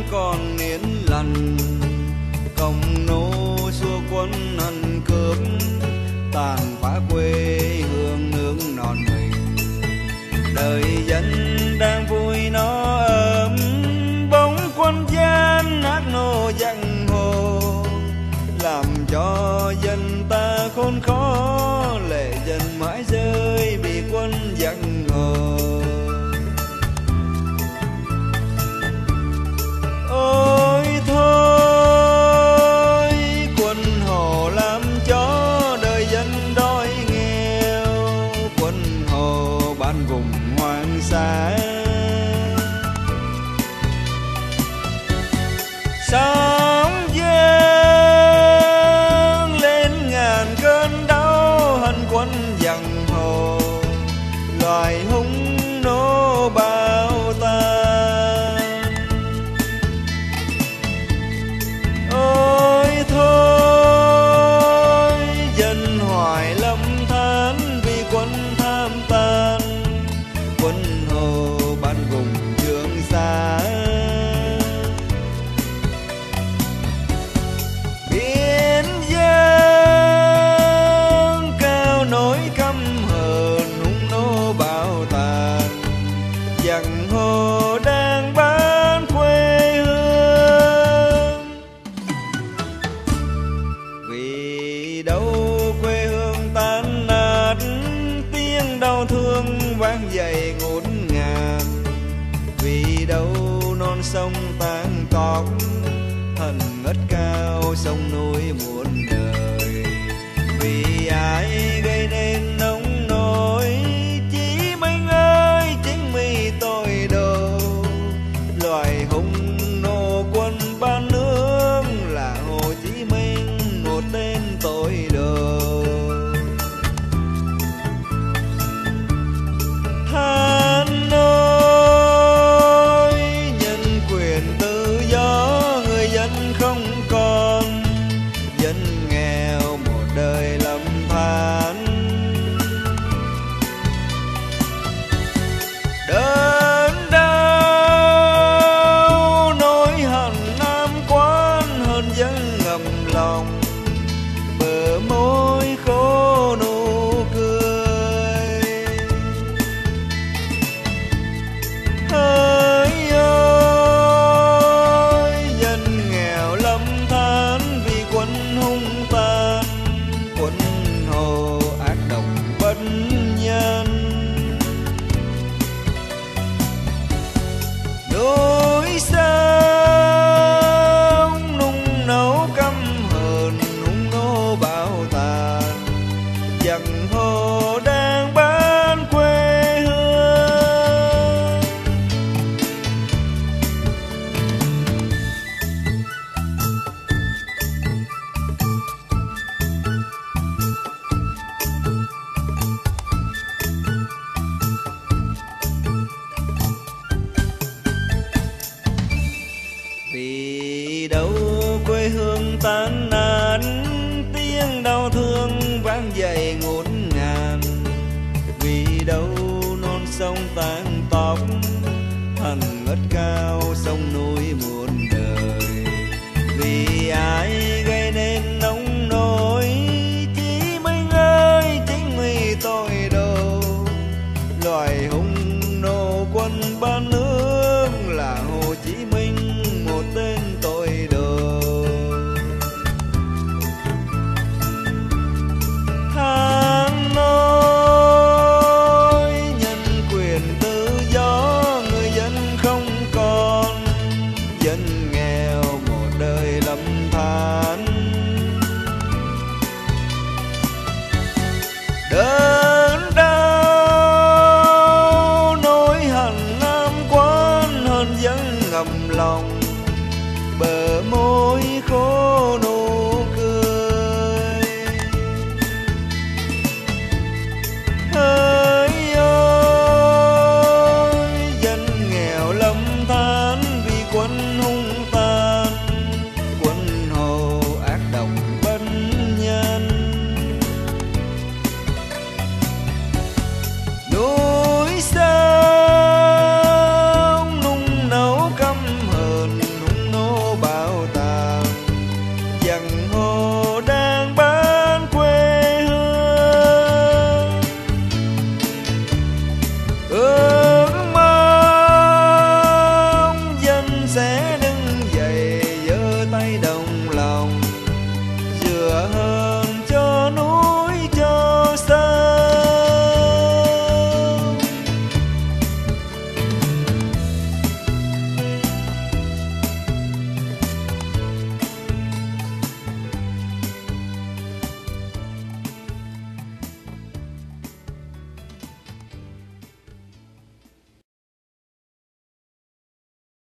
còn yên lành, công nô xua quân ăn cướp, tàn phá quê hương nước non mình. Đời dân đang vui nó ấm, bóng quân gian ác nô giang hồ, làm cho dân ta khốn khó, lệ dân mãi rơi bị quân giang hồ. Ôi thôi quân hồ làm cho đời dân đói nghèo, quân hồ bán vùng hoang xa. Sóng dâng lên ngàn cơn đau, hận quân giang hồ, loài hung nô bao tan. Ôi thôi dân hoài lầm than vì quân tham tan, quân hồ bán vùng trường xa. Biên giới cao nỗi căm hờn, hung nô bao tàn, giang hồ đang bán quê hương. Vì đâu quê hương tan nát, tiếng đau thương vang dậy ngút ngàn. Vì đâu non sông tan tóc, hận ngất cao sông núi muôn đời. Vì ai gây nên nông nổi, chỉ mình ơi chính mi tội đồ. Loài hung nô quân ban nước là Hồ Chí Minh, một tên tội đồ. Than ơi nhân quyền tự do, người dân không còn, dân nghèo một đời lầm than. Đớn đau nỗi hận nam quan, hơn dân ngầm lòng, bờ môi khô nụ cười. Hỡi ơi dân nghèo lầm than vì quân hung tàn, quân hồ ác độc bất nhân. Núi sông nung nấu căm hờn, hung nô bao tàn, giang hồ đang bán quê hương. Vì đâu quê hương tan nát, tiếng đau thương vang dậy ngút ngàn. Vì đâu non sông tan tóc, hằn ngất cao sông núi muôn đời. Vì ai gây nên nông nổi, chỉ mình ơi chính mi tội đồ. Loài hung nô quân ban nước là Hồ Chí Minh, một tên tội đồ. Than ơi nhân quyền tự do, người dân không còn, dân nghèo một đời lầm than. Đớn đau nỗi hận nam quan, hơn dân ngầm lòng, bờ môi khô